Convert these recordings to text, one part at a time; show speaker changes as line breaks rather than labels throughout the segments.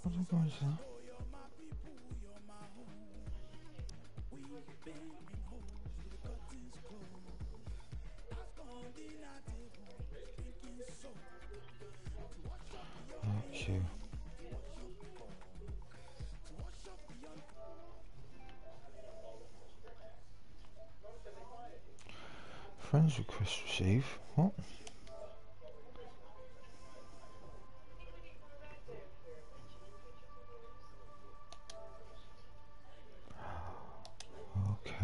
What are going to? Okay. Friends request receive. What? Okay.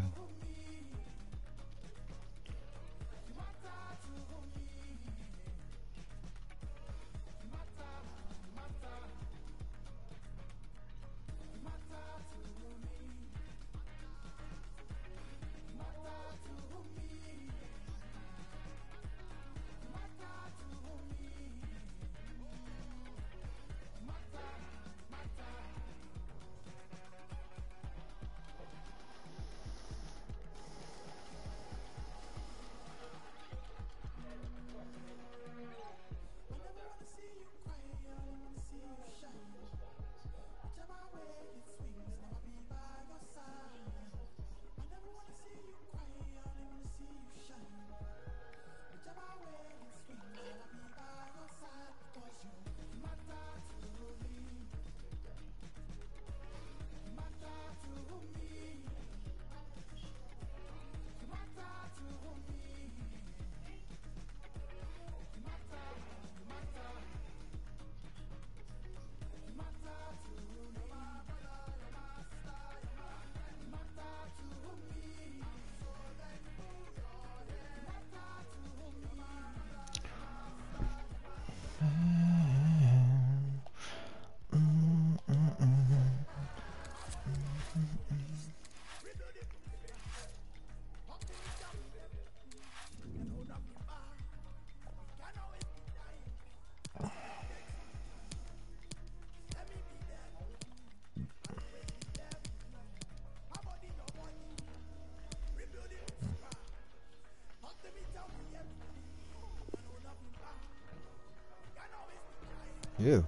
You.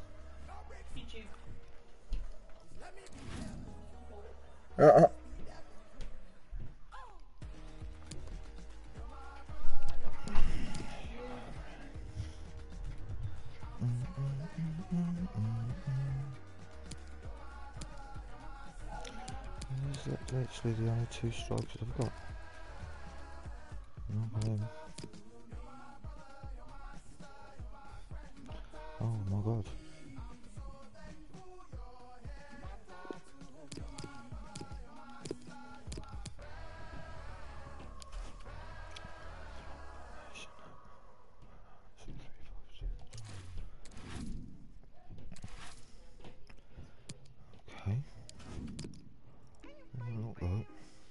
Uh-uh. Is that literally the only two strikes that I've got? No, oh my god. Okay. Not right.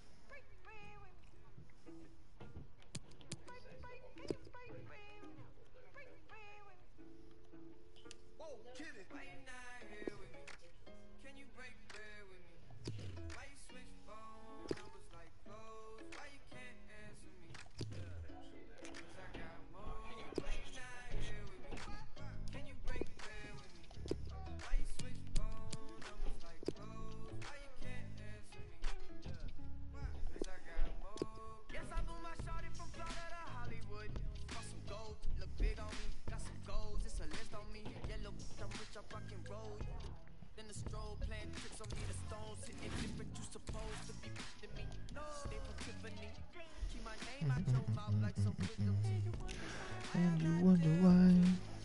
And you wonder why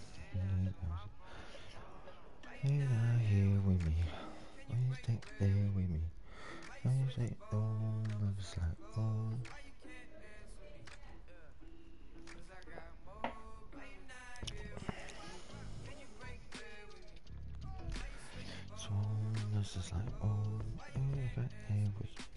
you're not here with me. Why you stay there with me? Why you say oh, I'm just like oh. So this is like oh, you got here with me.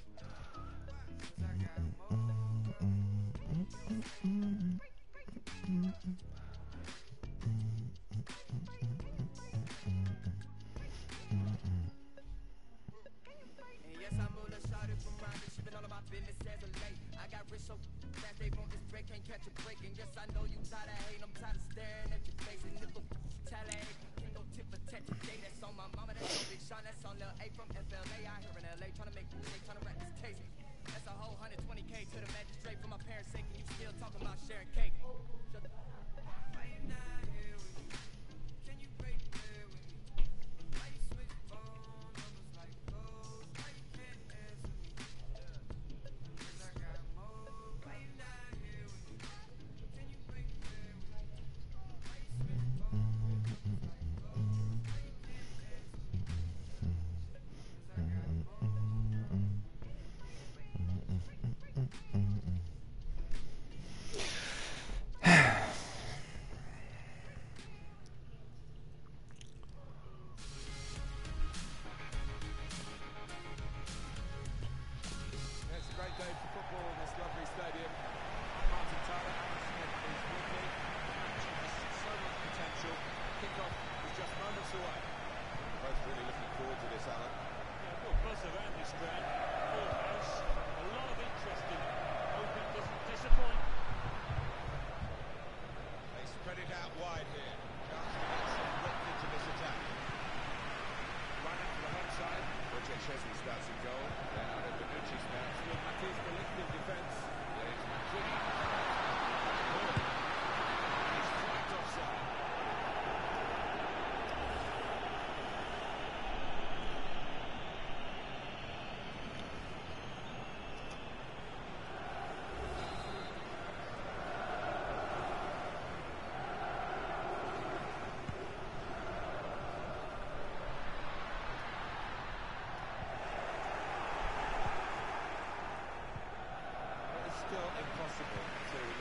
Impossible to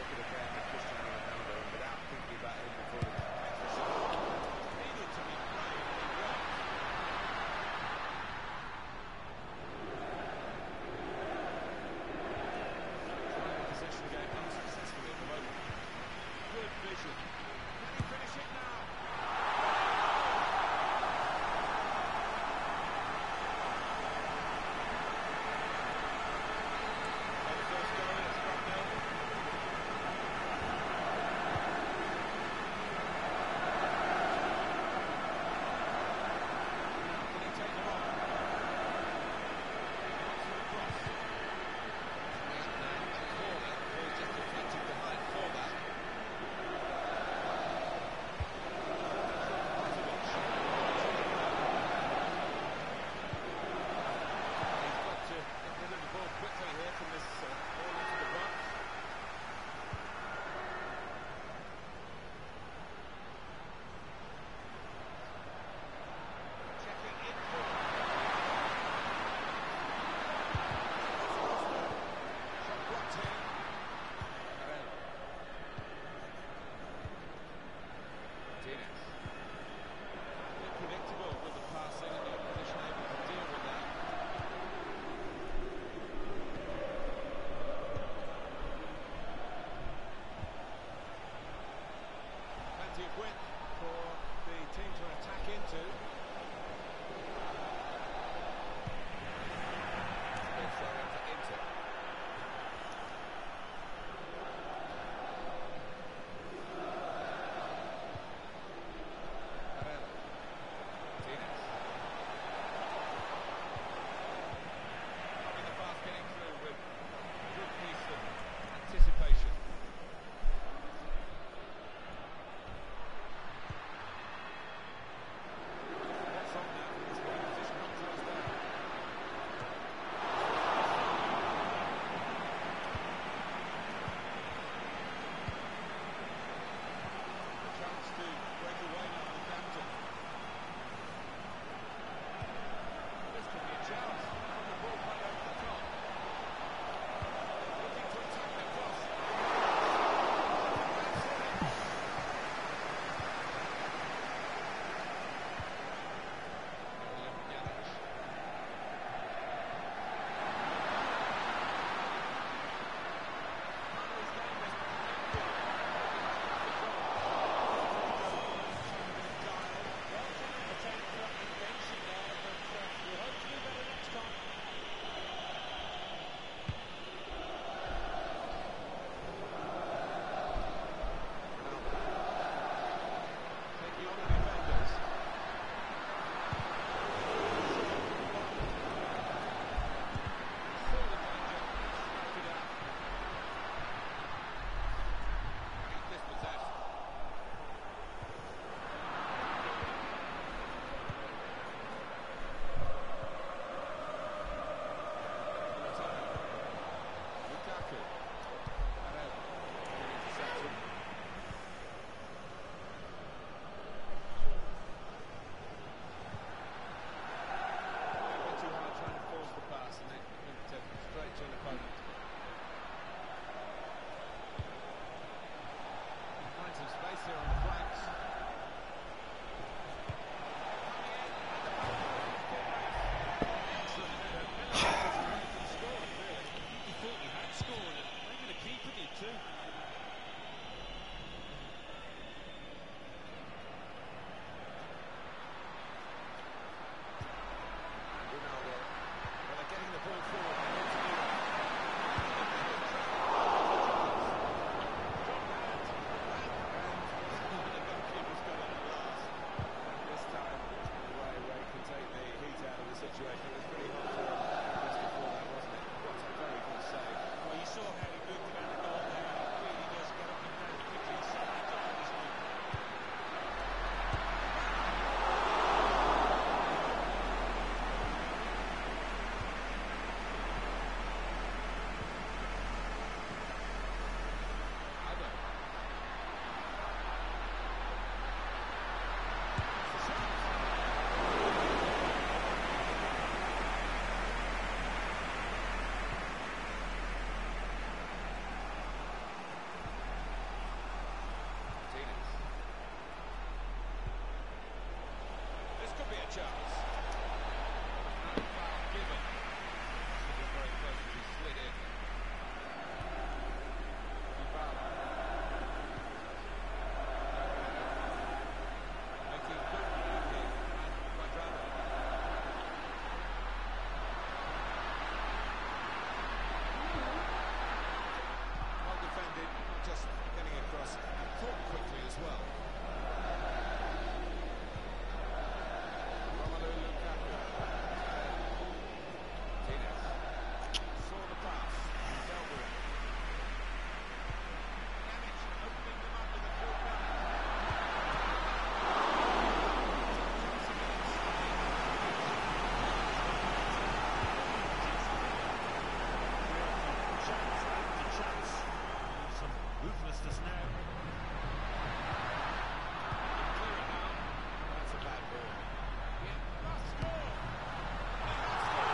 Charles. No foul given. Should be very close to be slid in. Dybala. Making good working and Cuadrado. Well defended, not just getting across, thought quickly as well. Romelu Lukaku. Martinez saw the pass and dealt with it. Pjanic opening them up with a full back.
Chance after chance. Some ruthlessness now.
Clear it now. That's a bad ball. Yeah, must score. They must score.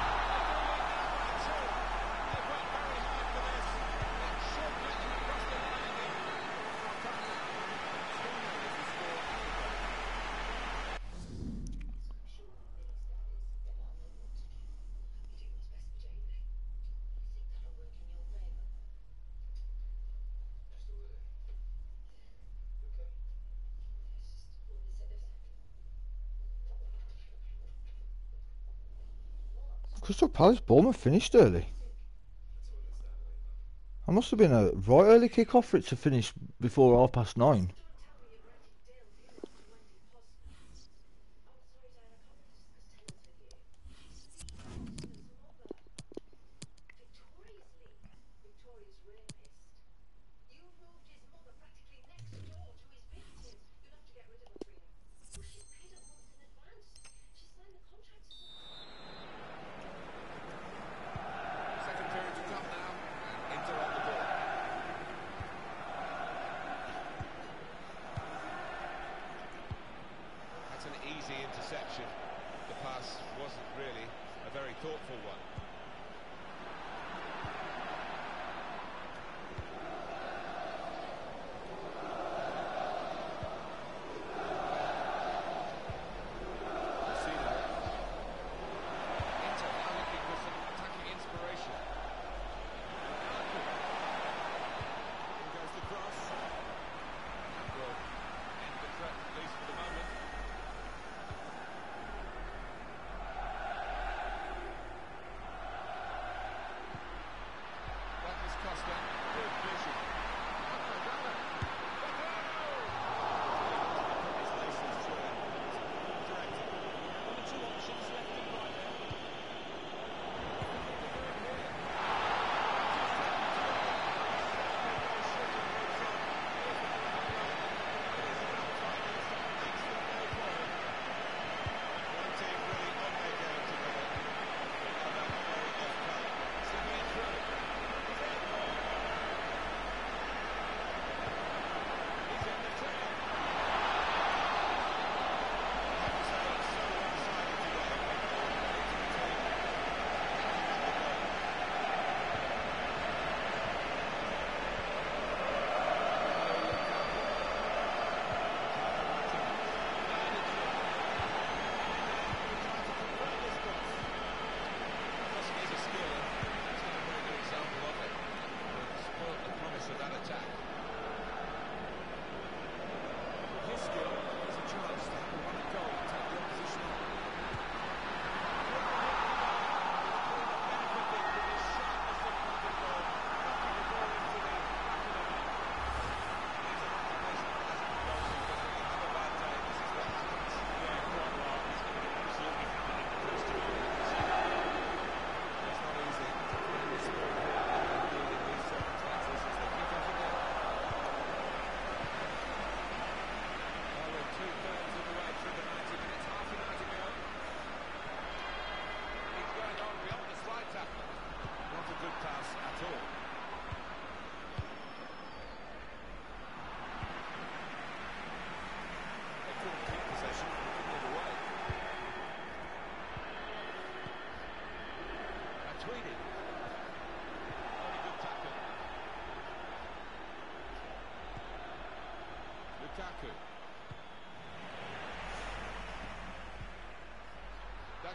They've worked very hard for this. That should get them across the line here. 2-0 is the score at the break.
Crystal Palace Bournemouth finished early. That must have been a right early kick-off for it to finish before 9:30.
Second period to come now, and Inter on the ball. That's an easy interception. The pass wasn't really a very thoughtful one. Vecino. Inter now looking for some attacking inspiration. In goes the cross. That will end the threat, at least for the moment.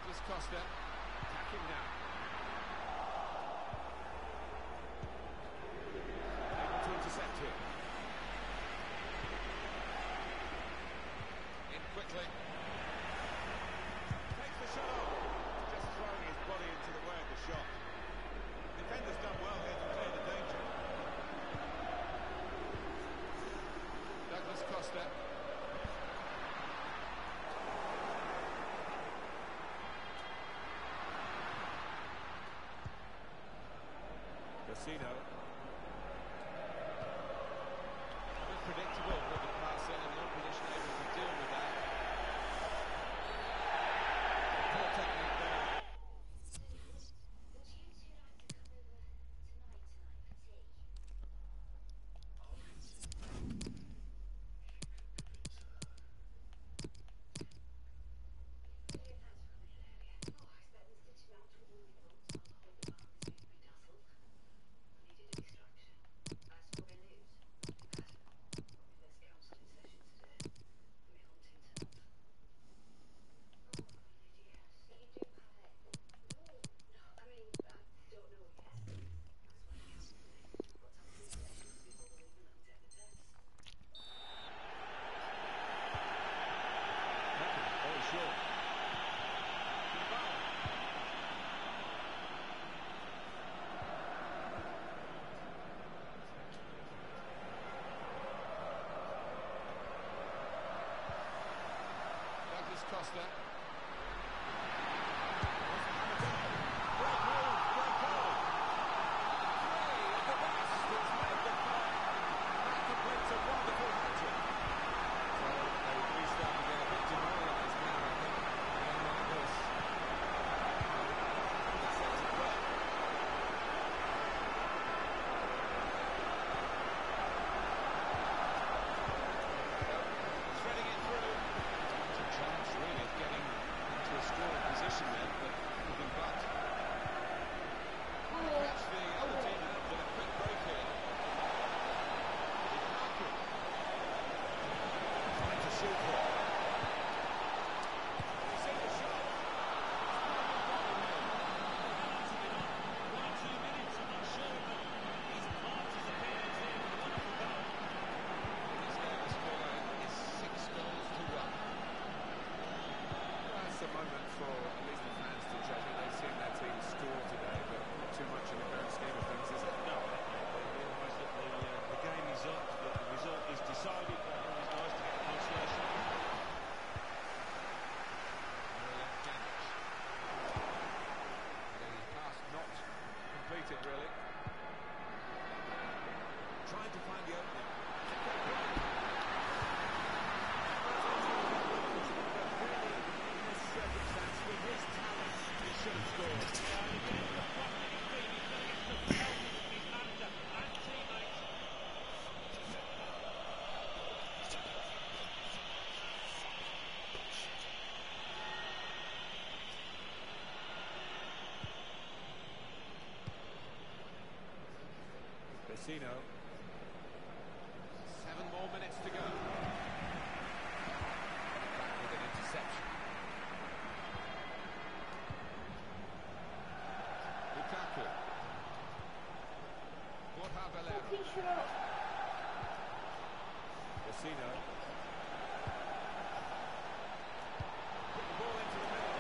Douglas Costa attacking now. Able to intercept here. In quickly. Takes the shot off. Just throwing his body into the way of the shot. Defender's done well here to clear the danger. Douglas Costa. Vecino. Unpredictable with the passer and the opposition able to deal with that. Poor technique there. Costa. Great move, great goal. 3 of the best has made the play. That completes a wonderful hat-trick. So they restart to get a bit demoralised now, I think. Again like this. That sets it well. Threading it through. Chance really of getting into a scoring position there, but nothing but. Catch the other team out with a quick break here. Lukaku trying to shoot here. You see the shot.
Only 2 minutes, I'm not sure his part has appeared here with a wonderful goal.
This game is scoreline is 6 goals to 1. That's a moment for at least the fans to treasure. They've seen their team score today, but not too much in the grand scheme of things, is it?
No, they realise that the game is up, that the result is decided. That always nice to get the consolation.
Brilliant catch. The pass not completed, really. Trying to find the opening. It's a quick break. Circumstance with his talent, he should have scored.
And again, look what he's been. He's going to get stuck out with his manager and teammates.
Vecino. 7 more minutes to go. Back with an interception. Lukaku. Borja Valero. Vecino. Put the ball into the middle.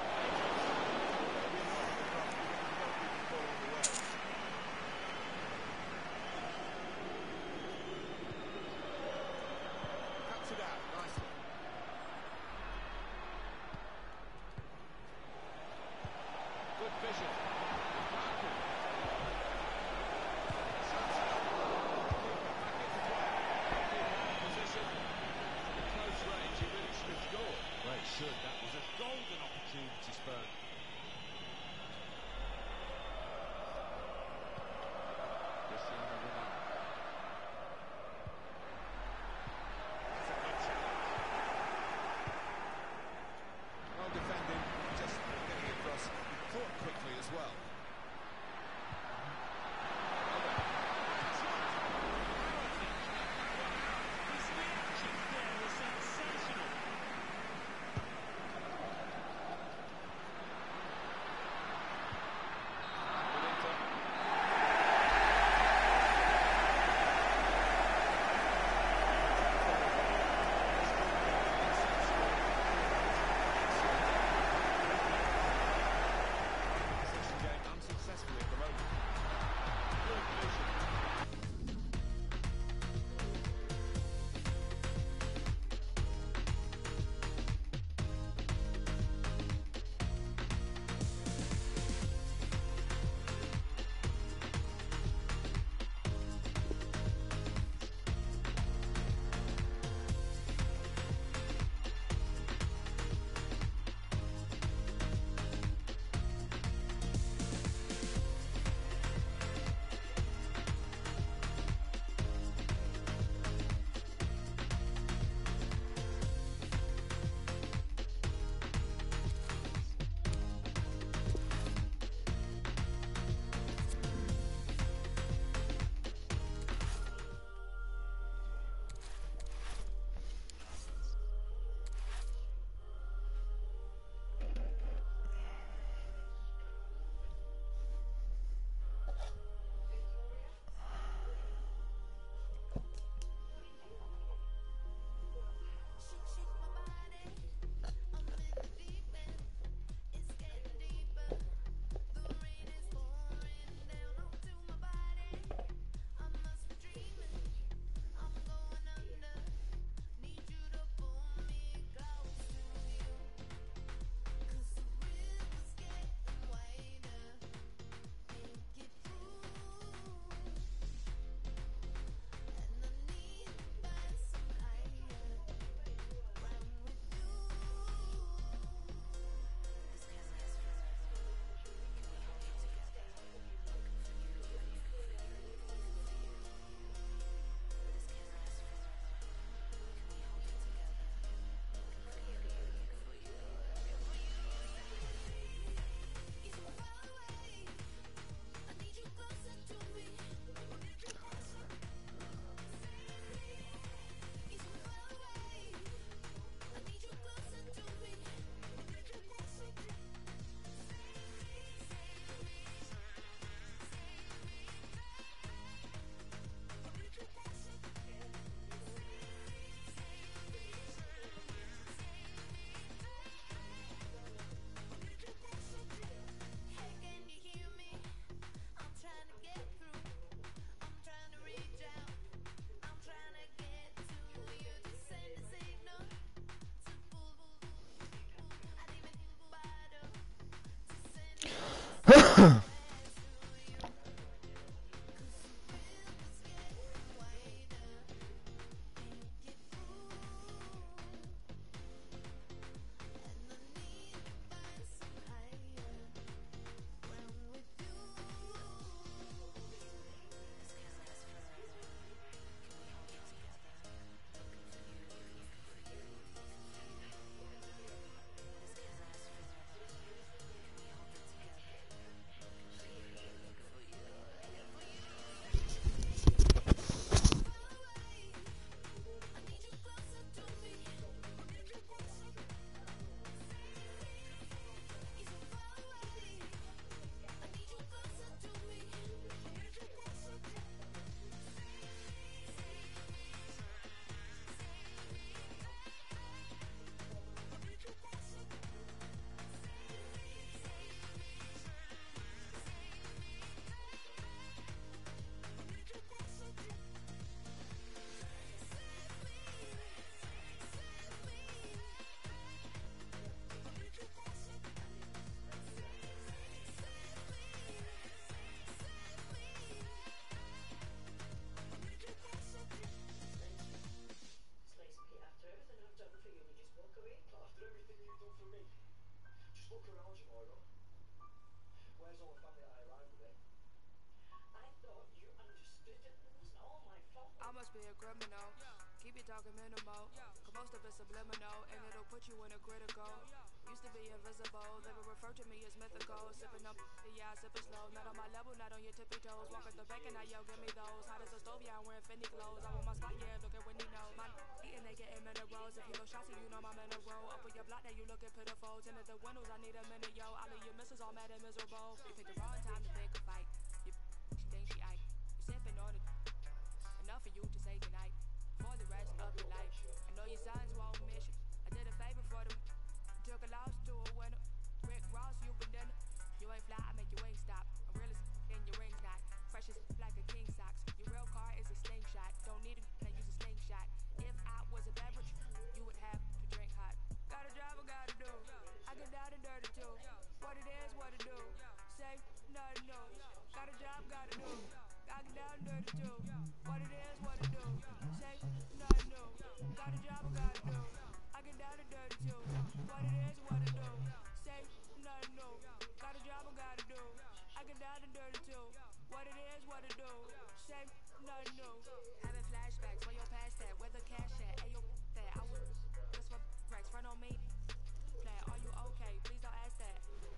I must be a criminal. Keep it talking minimal. Cause most of it's subliminal, and it'll put you in a critical. Used to be invisible, they would refer to me as mythical. Sipping up, yeah, I sip it slow. Not on my level, not on your tippy toes. Walk at the bank and I yell, give me those. Hot as a stove, yeah, I'm wearing Fendi clothes. I want my spot, yeah, look at Wendy knows. My eating, they getting minerals. If you go shots, you know I'm in a row. Up on your block, now you looking pitiful. Tinted the windows, I need a minute, yo. All of your misses all mad and miserable. You picked the wrong time to pick a fight. You she think she Ike. You sipping on it. Enough for you to say goodnight for the rest of your life. I know your sons won't miss you. I did a favor for them. Took a loss to a winner. Rick Ross, you been dinner. You ain't fly, I make your wings stop. I'm real as in your ring's not. Fresh as like a king socks. Your real car is a slingshot. Don't need a gun, use a slingshot. If I was a beverage, you would have to drink hot. Got a job I gotta do. I get down and dirty too. What it is, what it do. Say nothing new. Got a job, gotta do. I get down and dirty too. What it is, what it do. Say nothing new. Got a job I gotta do. I get down and dirty too. What it is, what it do. Say nothing new. Got a job I gotta do. I get down and dirty too. What it is, what it do. Say nothing new. Having flashbacks, where your past at, where the cash at, ayo that I was just for racks, front on me. Flat, are you okay? Please don't ask that.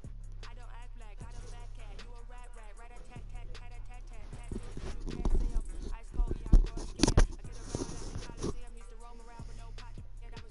I don't act black, got a fat cat. You a rat, rat a tat tat, tat a tat tat, tattoos that you can't see 'em. Ice cold, yeah, I'm growing scared. I get around at the Coliseum, used to roam around with no pot. Yeah, that was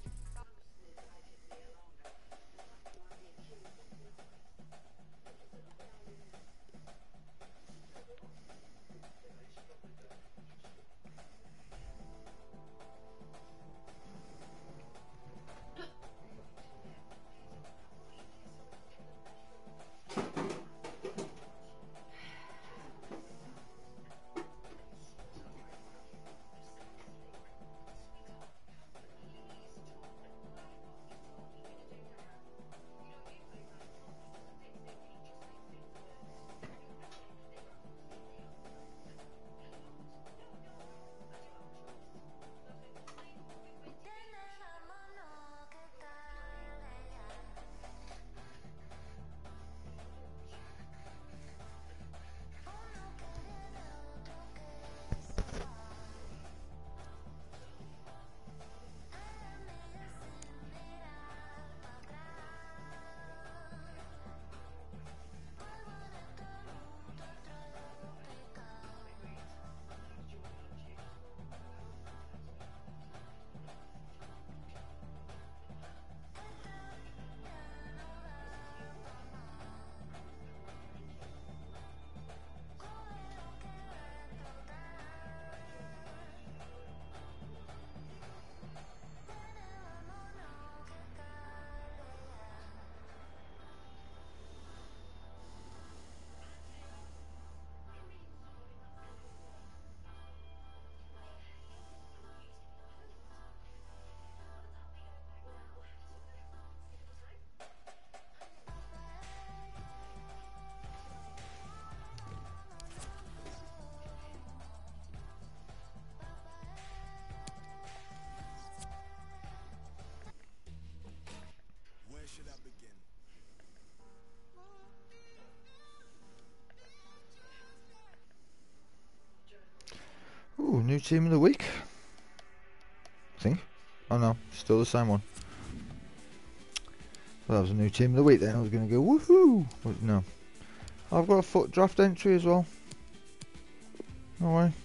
Ooh, new team of the week. I think. Oh no, still the same one. Well, that was a new team of the week then. I was going to go woohoo, but no. I've got a foot draft entry as well. No way.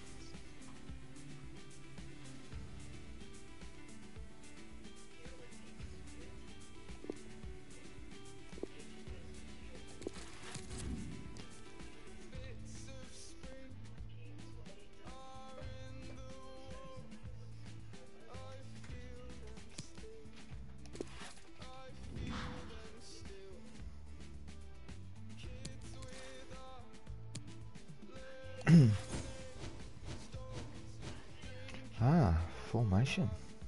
Ah, formation.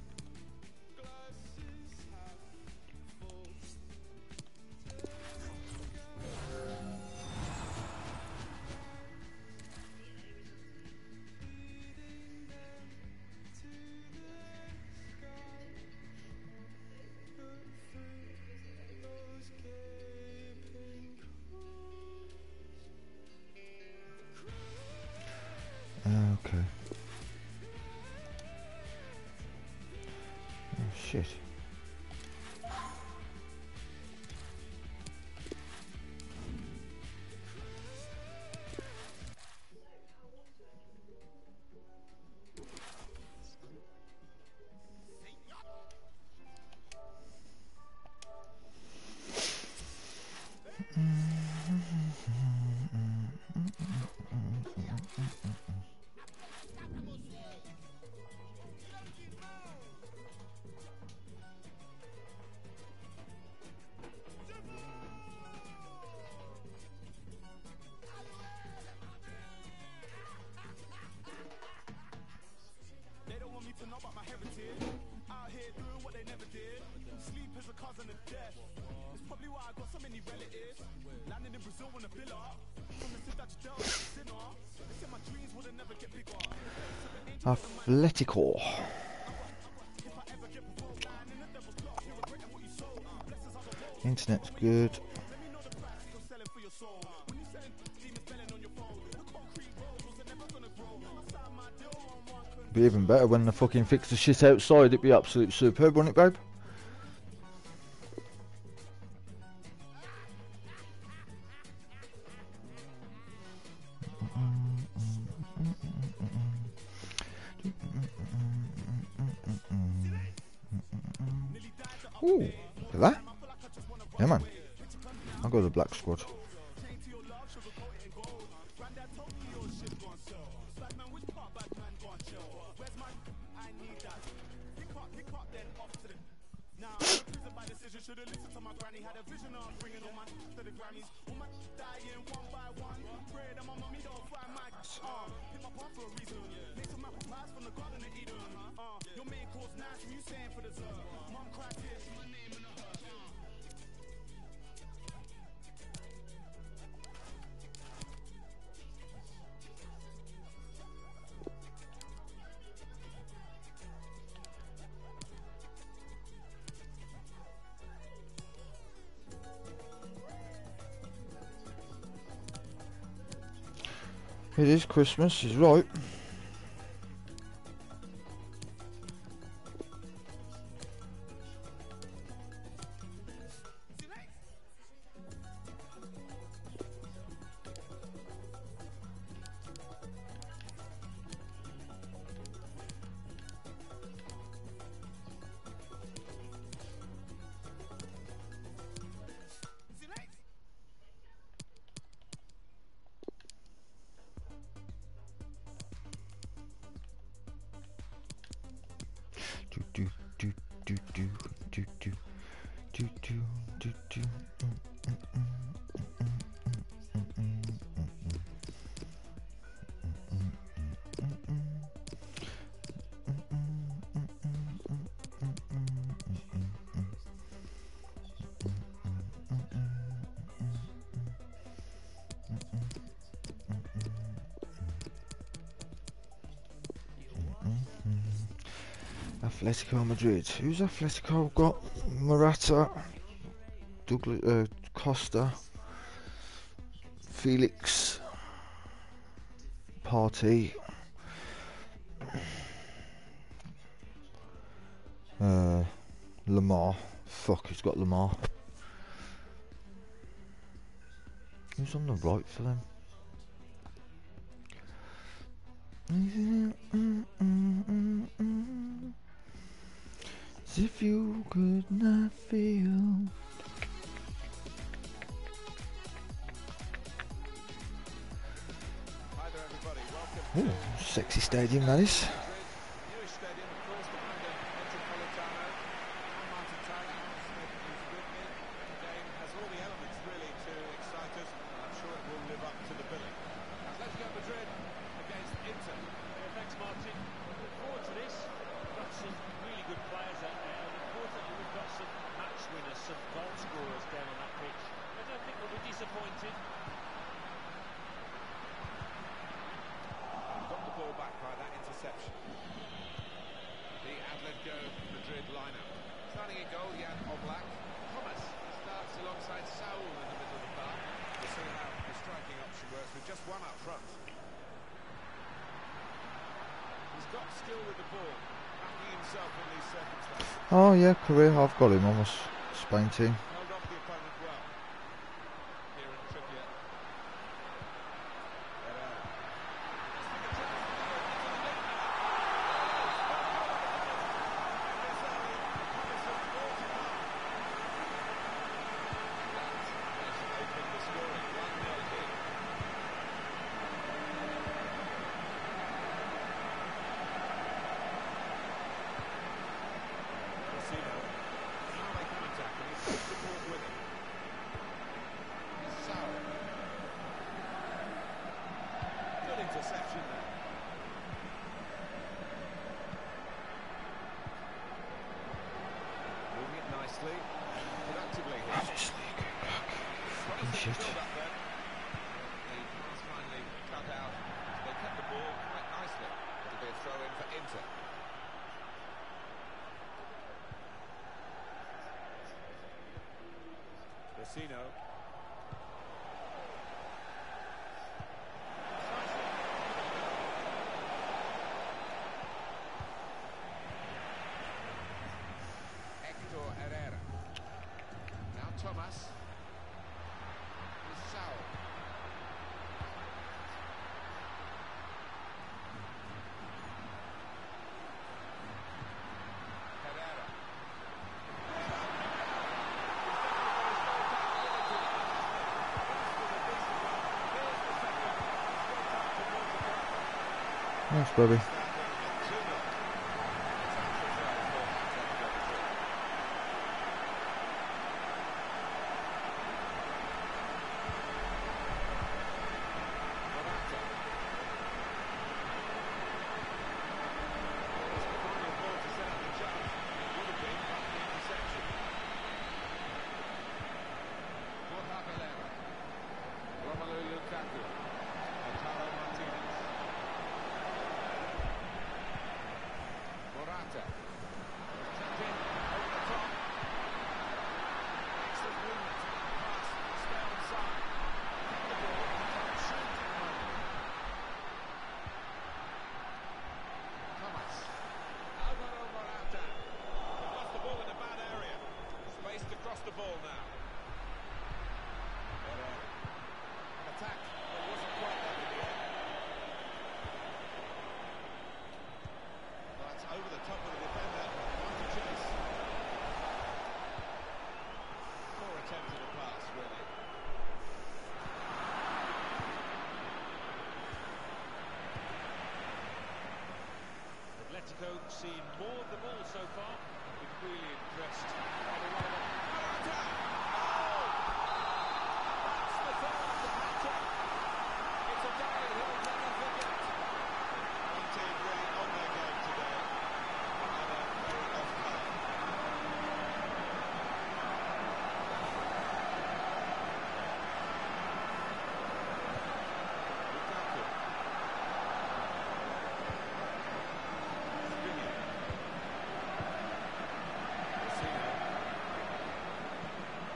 Okay. Oh shit.
They don't want me to know about my heritage. Out here doing what they never did. Sleep is a cousin of death. It's probably why I got so many relatives. Landing in Brazil on a villa. From the city that you tell is a sinner. They said my dreams would never get bigger.
Atletico.
If I ever get provoked, lying in the devil's block, you regret what you sold. Blessings are the road.
Internet's good.
Let me know the price you're selling for your soul. When you selling demons belling on your phone. The concrete roads was never gonna grow. I signed my deal on one.
Be even better when they fucking fix the shit outside. It'd be absolute superb, wouldn't it, babe? Ooh, look at that. Yeah, man. I'll go to the black squad.
Should've listened to my granny, had a vision of bringing all my to the Grammys. All my dying one by one. Pray that my mommy don't find my hit my path for a reason. Make some apple pies from the garden of Eden. Your main course nice, you saying for dessert. Mom cried tears, my name in a hearse.
It is Christmas, he's right. Atletico Madrid. Who's Atletico got? Morata. Douglas, Costa, Felix, Partey, Lamar. Fuck, he's got Lamar. Who's on the right for them? As if you could not feel.
Hi there, everybody. Welcome
Ooh, sexy stadium that is.
to newish stadium, of course, the Wanda Metropolitano. I'm Martin Tyler. Smith is with me. The game has all the elements really to excite us, and I'm sure it will live up to the billing. Atletico Madrid against Inter.
Yeah, thanks, Martin. Look forward to this. We've got some really good players out there, and importantly, we've got some match winners, some goal scorers down on that pitch. I don't think we'll be disappointed.
Got the ball back by that interception. The Atletico Madrid lineup. Starting in goal, Jan Oblak. Thomas starts alongside Saul in the middle of the park. We'll see how the striking option works with just one up front. He's got skill with the ball, backing himself in these circumstances.
Oh yeah, career. I've got him on my Spain team.
Held off the opponent well. Here in Trippier. Herrera. Good interception there. Moving it nicely, productively here.
Honestly, fucking
Promising
shit.
build up then. The pass finally cut out. They kept the ball quite nicely. It'll be a throw in for Inter. Vecino. Hector Herrera. Now Thomas. Saul. Herrera.
Thanks, Bobby. The ball now. An attack that wasn't quite there in the end. Well, that's over the top of the defender. What a chase. Poor attempt at a pass, really.
Atletico seen more of the ball so far. Been really impressed by the way that
That's the third of the hat-trick. It's a day he'll never forget. One team really on their game today. Another very off colour. Lukaku. Vecino.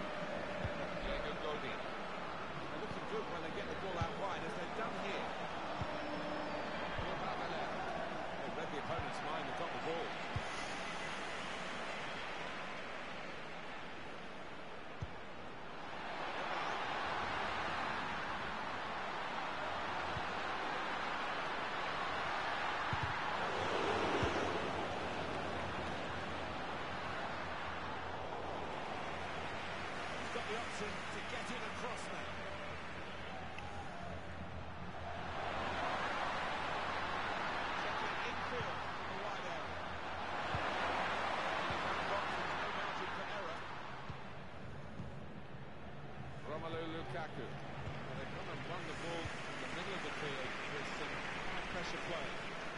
Romelu Lukaku. Well, they've gone and won the ball in the middle of the field with some high pressure play.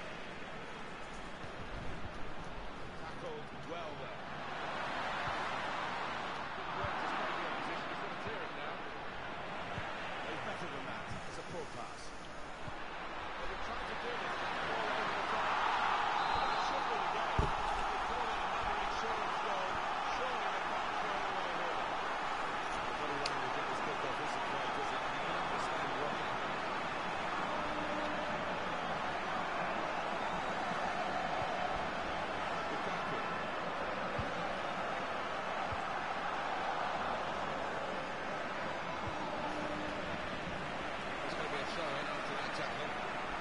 Tackled well there. Good work to stay the opposition. He's going to clear it now. He's better than that. It's a poor pass. But they're trying to do this. Ball over the top. But it should be the game. If they call it another insurance goal, surely they can't throw it away here. Nobody wrong with get this kick off isn't great, is it? You can understand why. Lukaku. There's going to be a throw-in after that tackle.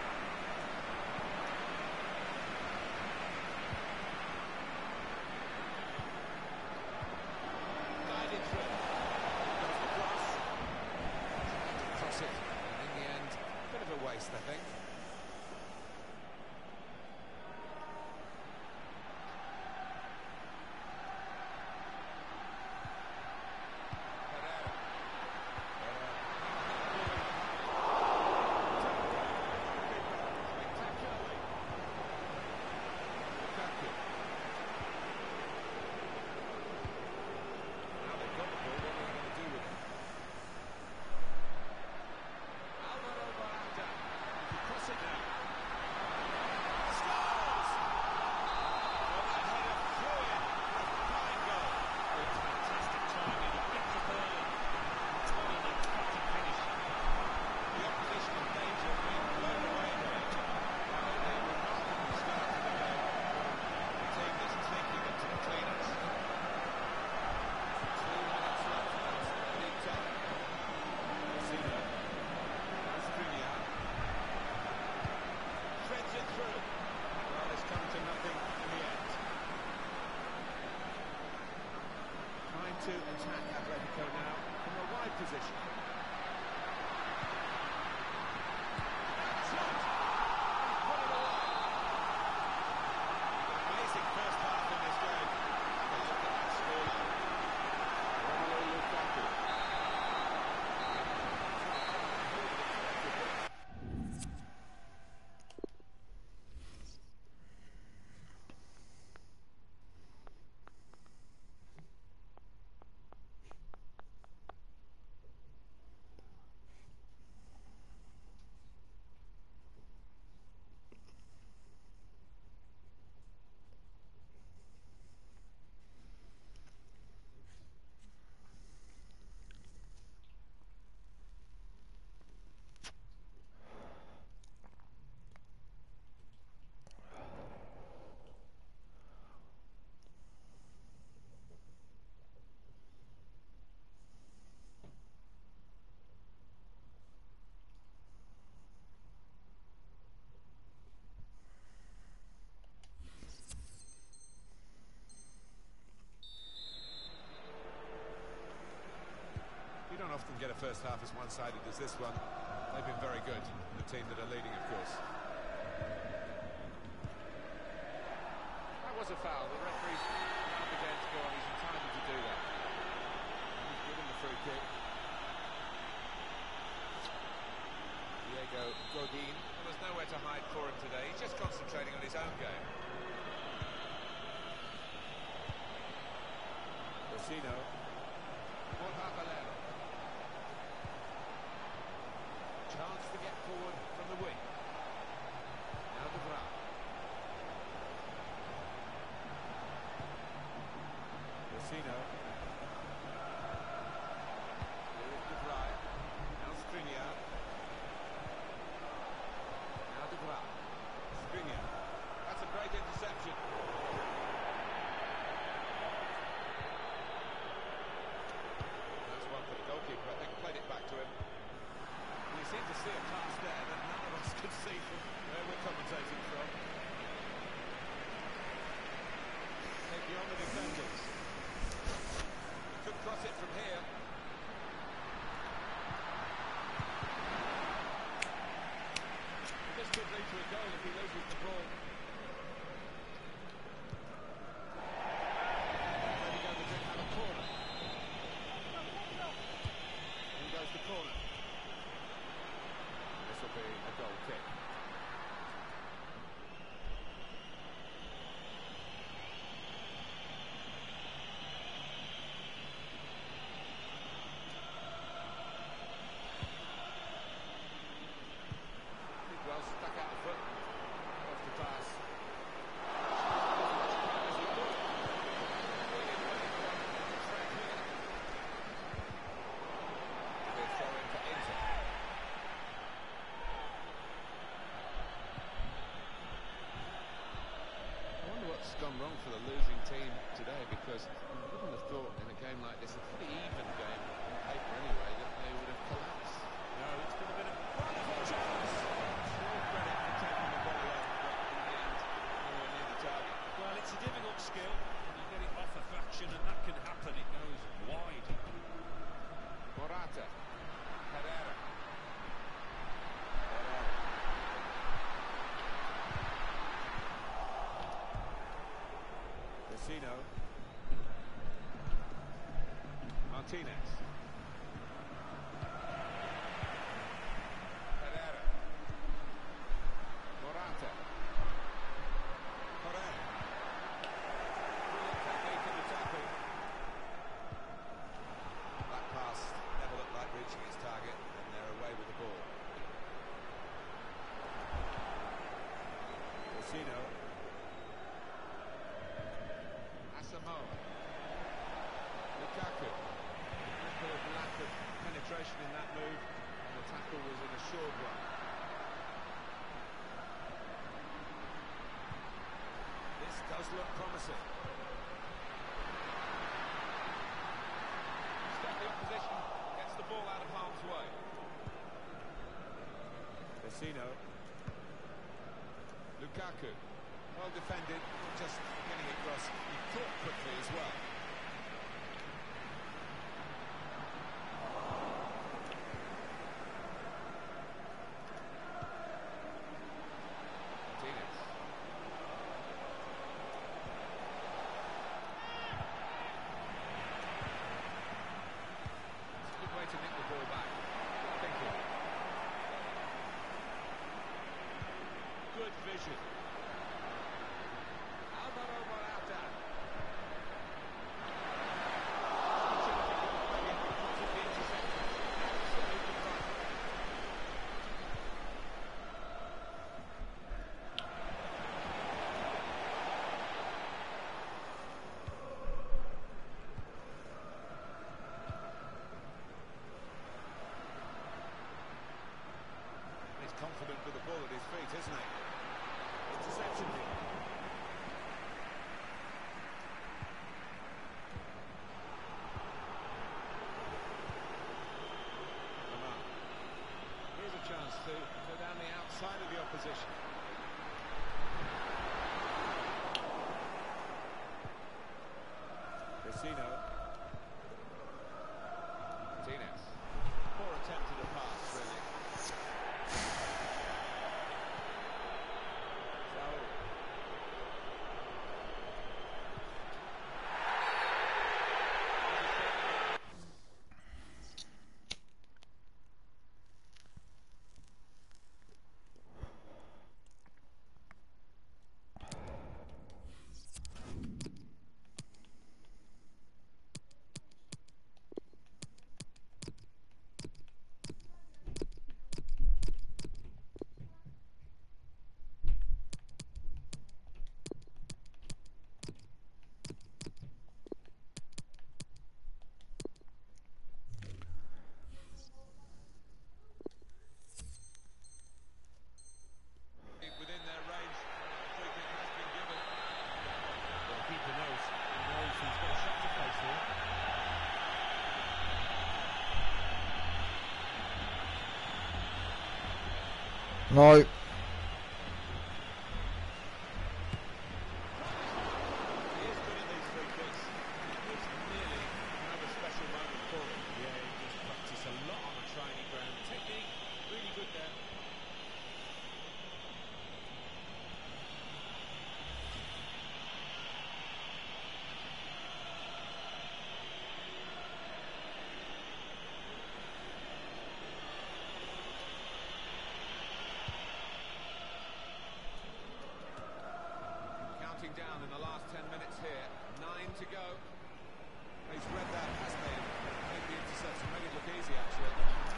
Guided through. Goes the cross. Cross it. And in the end, a bit of a waste, I think. To attack Atletico now from a wide position. Shot! Put it away. Amazing first half in this game. But look at that scoreline. Romelu Lukaku. You don't often get a first half as one-sided as this one. They've been very good, the team that are leading, of course. That was a foul. The referee's allowed the game to go on. He's entitled to do that. He's given the free kick. Diego Godin. Well, there's nowhere to hide for him today. He's just concentrating on his own game. Rosino. Borja Valero. Chance to get forward from the wing. Now De Vrij. Rosino. Here is De Vrij. Now Skriniar. Now De Vrij. Skriniar. That's a great interception. That's for the losing team today, because you wouldn't have thought in a game like this, a pretty even game on paper anyway, that they would have collapsed.
No, it's been a bit of wonderful chance.
Small credit for taking the volley on, but in the end, nowhere near the target.
Well, it's a difficult skill. When you get it off of action, and that can happen, it goes wide.
Morata. Herrera. Vecino. Martinez. Herrera. Morata. Correa. Brilliant technique in the tackle. That pass never looked like reaching its target, and they're away with the ball. Vecino. Asamoah. Lukaku. A bit of lack of penetration in that move, and the tackle was an assured one. This does look promising. Step the opposition, gets the ball out of harm's way. Vecino. Lukaku. Well defended, not just getting it across, he caught quickly as well. Martinez. It's a good way to nick the ball back. Thinking. Good vision. Alvaro Morata. He's confident with the ball at his feet, isn't he? Interception here. Lamar. Here's a chance to go down the outside of the opposition. Vecino. Martinez. Poor attempt at a pass, really. Saul. Within their range, the free kick has been given.
Well, the keeper knows. He knows he's got a shot to face here.
No.
He is good at these free kicks. It was nearly another special moment for him.
Yeah, he just practiced a lot on the training ground. Technique, really good there.
Counting down in the last 10 minutes here. 9 to go. He's read that, hasn't he? Made the interception, made it look easy, actually.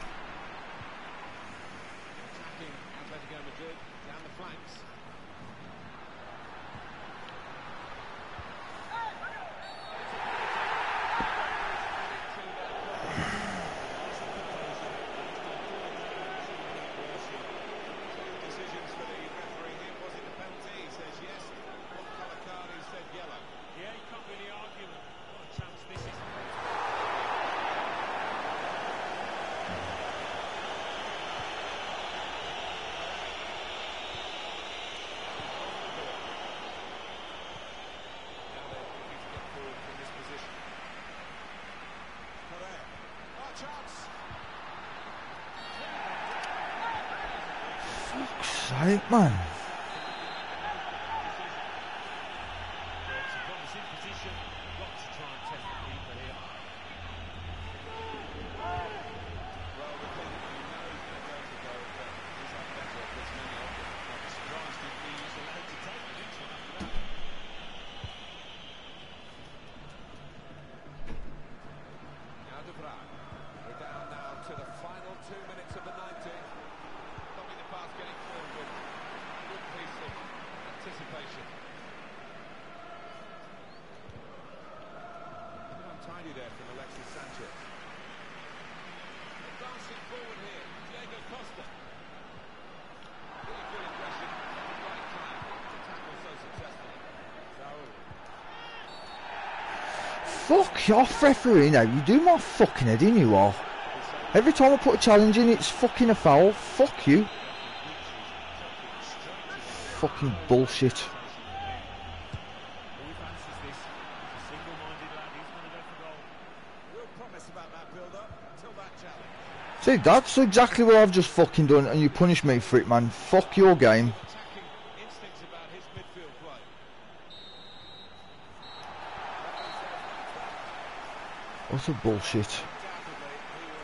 Attacking Atletico Madrid down the flanks. Decisions for the referee here. Was it a penalty? He says yes. What colour card? He said yellow.
Fuck's sake, man.
It's a promising position. Got to try and test the keeper here.
Well, the thing you know he's going to go for goal, but he's had better at this many of them.
I'm surprised if he was allowed to take the next one after that.
Now De Vrij. We're down now to the final 2 minutes of the 90. Stopping the pass, getting forward with a good piece of anticipation. A bit untidy there from Alexis Sanchez. Advancing forward here, Diego Costa. Really good impression, right time to tackle so successfully. Saul.
Fuck off, referee, now. You do my fucking head in, you are. Every time I put a challenge in, it's fucking a foul. Fuck you. Fucking bullshit.
Who fancies this? He's a single-minded lad. He's going to go for goal.
Real promise about that build-up until that challenge.
See, that's exactly what I've just fucking done, and you punish me for it, man. Fuck your game.
Attacking instincts about his midfield play.
Utter bullshit.
Undoubtedly, he was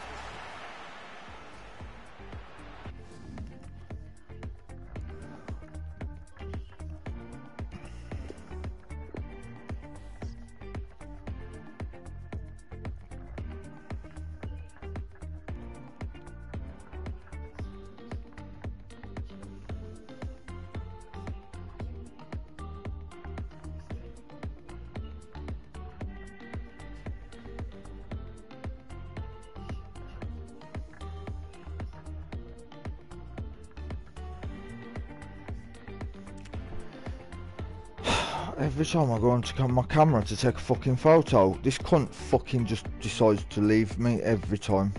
Every time I go on to my camera to take a fucking photo, this cunt fucking just decides to leave me every time.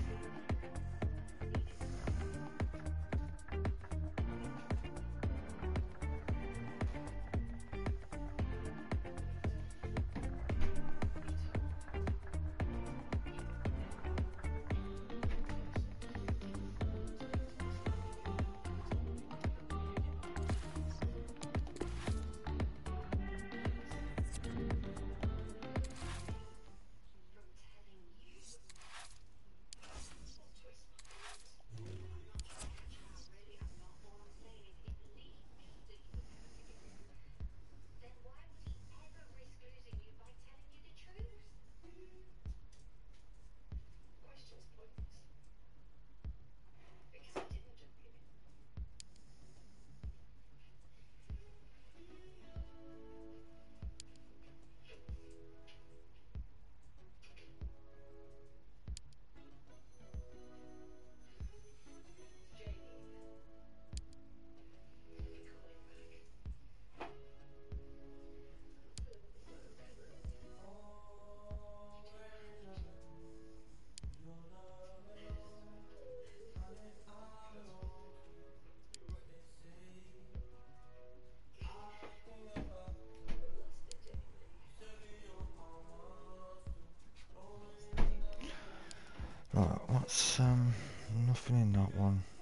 Right, what's nothing in that one.